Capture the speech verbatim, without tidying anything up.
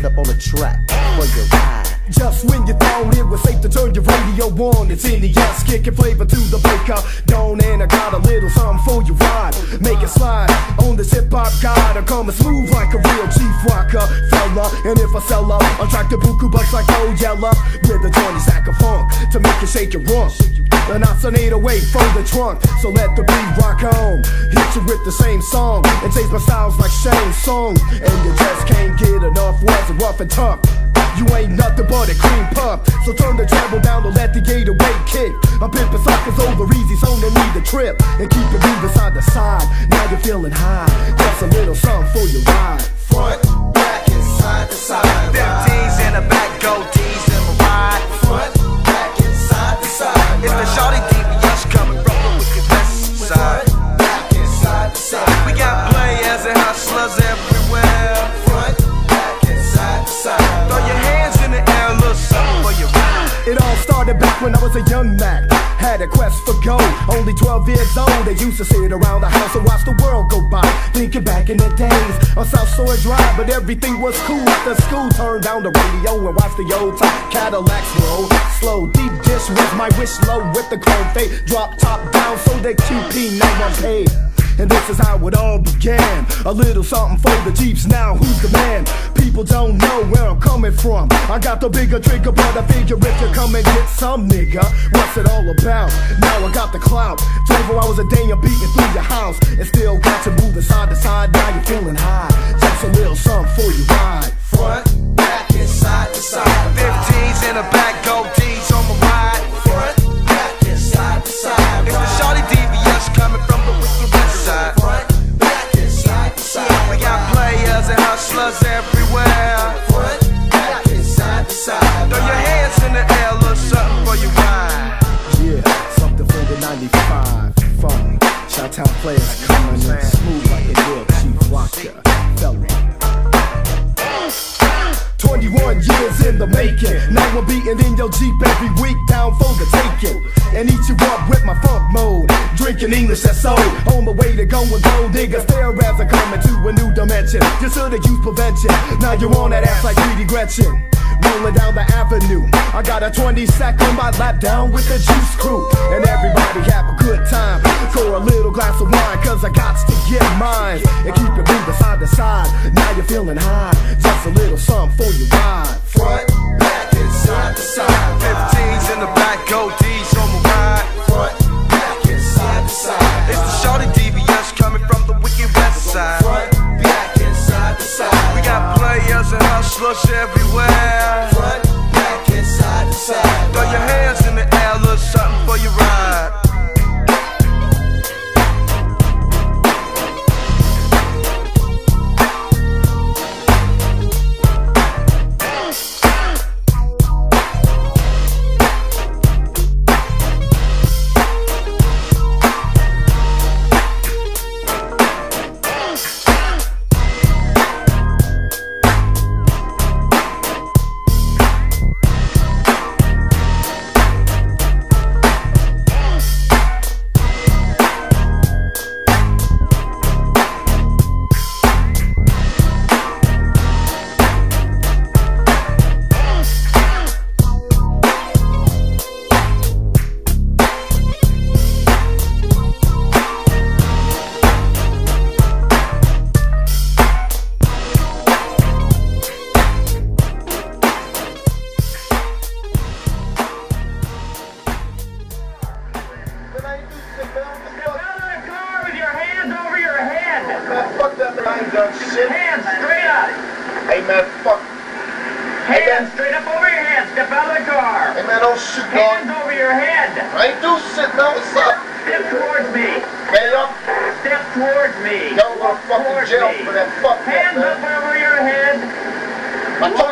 it up on the track for your ride. Just when you thought it was safe to turn your radio on, it's in the ass, kicking flavor to the breaker. Dawn, and I got a little something for your ride. Make it slide on this hip-hop guide. I'm coming smooth like a real chief rocker fella. And if I sell up, I'll track the buku bucks like old Yella with a twenty sack of funk to make you shake your rump. And I sonate away from the trunk, so let the beat rock on. Hit you with the same song and change my styles like Shane's song. And you just can't get enough, was it rough and tough? You ain't nothing but a cream puff, so turn the treble down to let the eight oh eight kick. I'm pimping suckers over easy, so no need to trip. And keep it moving side to side, now you're feeling high. Just a little something for your ride. Front, back, and side to side. fifteens in the back, goatees in my ride. Front, back, and side to side. It's the Shorty D V S coming from the wicked west side. Front, back, and side to side. We got players and hustlers everywhere. Front, back, and side to side. Throw your hands in the air, a little something for your ride. It all started back when I was a young Mac. Had a quest for gold, only twelve years old. I used to sit around the house and watch the world go by, thinking back in the days on South Shore Drive. But everything was cool after school. Turned down the radio and watched the old top Cadillacs roll slow. Deep dish was my wish low with the chrome fade. Drop top down so that Q P name one paid. And this is how it all began. A little something for the Jeeps, now who's the man? People don't know where I'm coming from. I got the bigger trigger, but I figure if you come and get some nigga, what's it all about? Now I got the clout. twenty-four hours a day I'm beating through your house, and still got you moving side to side. Now you're feeling high. Just a little something for your ride. Front, back, and side to side. fifteens in the back, goatees on my ride. Front, back, and side to side. It's the Shorty D V S coming from the wicked west side. Front, back, and side to side. We got players and hustlers everywhere. Front, back, and side to side. Throw your hands in the air, a little something for your ride. Yeah, something for the ninety-five funk. Chi-town players coming in smooth like a real chief rocker fella. twenty-one years in the making. Now I'm beating in your Jeep every week, down for the taking. And eat you up with my funk mode. Drinking English that's soul. On the way to go and go, niggas stare as I come into a new dimension. You should've used prevention. Now you're on that ass like Greedy Gretchen. Rolling down the avenue, I got a twenty sack on my lap down with the juice crew. And everybody have a good time. Pour a little glass of wine, cause I got to get mine. And keep it moving side to side, now you're feeling high. Just a little something for your ride. Front, back, and side to side. fifteens in the back, goatees on my ride. Front, back, and side to side. It's the Shorty D V S coming from the wicked west side. Front, back, and side to side. We got players and hustlers everywhere. Front, back, and side to side. Throw your hands in the air, a little something for your ride. Hands straight up. Hey man, fuck. Hey man, Hands straight up over your head. Step out of the car. hey man, don't shoot, Hands dog. over your head. I ain't do shit, man. What's up? Step towards me. Man, y'all, Step towards me. y'all gonna fucking Towards jail me. for that. Fuck that, Hands man. up over your head. I told